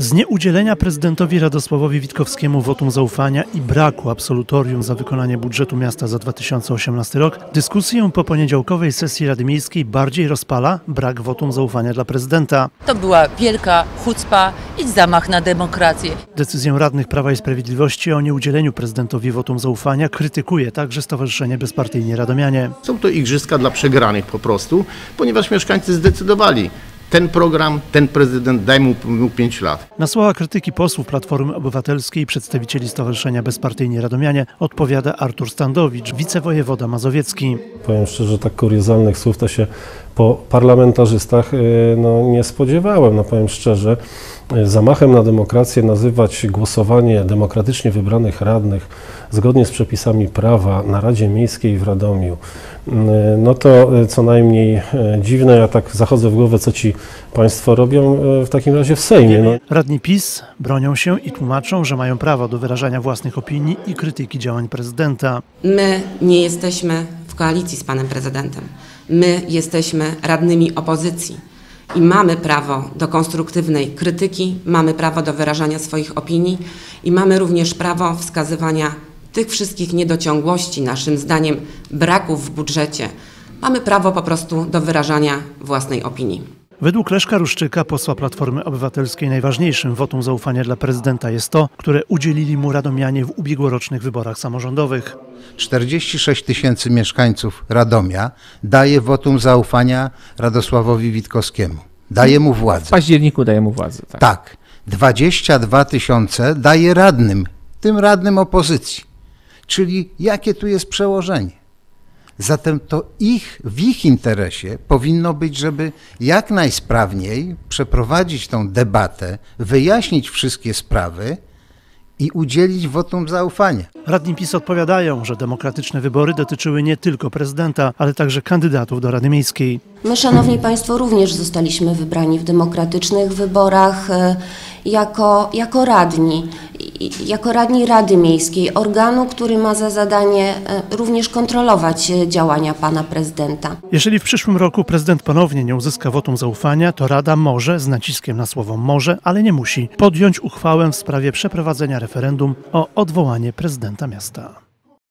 Z nieudzielenia prezydentowi Radosławowi Witkowskiemu wotum zaufania i braku absolutorium za wykonanie budżetu miasta za 2018 rok, dyskusję po poniedziałkowej sesji Rady Miejskiej bardziej rozpala brak wotum zaufania dla prezydenta. To była wielka chucpa i zamach na demokrację. Decyzję radnych Prawa i Sprawiedliwości o nieudzieleniu prezydentowi wotum zaufania krytykuje także Stowarzyszenie Bezpartyjni Radomianie. Są to igrzyska dla przegranych po prostu, ponieważ mieszkańcy zdecydowali. Ten program, ten prezydent, daj mu 5 lat. Na słowa krytyki posłów Platformy Obywatelskiej i przedstawicieli Stowarzyszenia Bezpartyjni Radomianie odpowiada Artur Standowicz, wicewojewoda mazowiecki. Powiem szczerze, tak kuriozalnych słów to się po parlamentarzystach nie spodziewałem. Powiem szczerze, zamachem na demokrację nazywać głosowanie demokratycznie wybranych radnych zgodnie z przepisami prawa na Radzie Miejskiej w Radomiu, no to co najmniej dziwne. Ja tak zachodzę w głowę, co ci państwo robią w takim razie w Sejmie. Radni PiS bronią się i tłumaczą, że mają prawo do wyrażania własnych opinii i krytyki działań prezydenta. My nie jesteśmy w koalicji z panem prezydentem. My jesteśmy radnymi opozycji i mamy prawo do konstruktywnej krytyki, mamy prawo do wyrażania swoich opinii i mamy również prawo wskazywania tych wszystkich niedociągłości, naszym zdaniem braków w budżecie. Mamy prawo po prostu do wyrażania własnej opinii. Według Leszka Ruszczyka, posła Platformy Obywatelskiej, najważniejszym wotum zaufania dla prezydenta jest to, które udzielili mu radomianie w ubiegłorocznych wyborach samorządowych. 46 tysięcy mieszkańców Radomia daje wotum zaufania Radosławowi Witkowskiemu. Daje mu władzę. W październiku daje mu władzę. Tak. 22 tysiące daje radnym, tym radnym opozycji. Czyli jakie tu jest przełożenie? Zatem to w ich interesie powinno być, żeby jak najsprawniej przeprowadzić tą debatę, wyjaśnić wszystkie sprawy i udzielić wotum zaufania. Radni PiS odpowiadają, że demokratyczne wybory dotyczyły nie tylko prezydenta, ale także kandydatów do Rady Miejskiej. My, szanowni państwo, również zostaliśmy wybrani w demokratycznych wyborach jako radni Rady Miejskiej, organu, który ma za zadanie również kontrolować działania pana prezydenta. Jeżeli w przyszłym roku prezydent ponownie nie uzyska wotum zaufania, to Rada może, z naciskiem na słowo może, ale nie musi, podjąć uchwałę w sprawie przeprowadzenia referendum o odwołanie prezydenta miasta.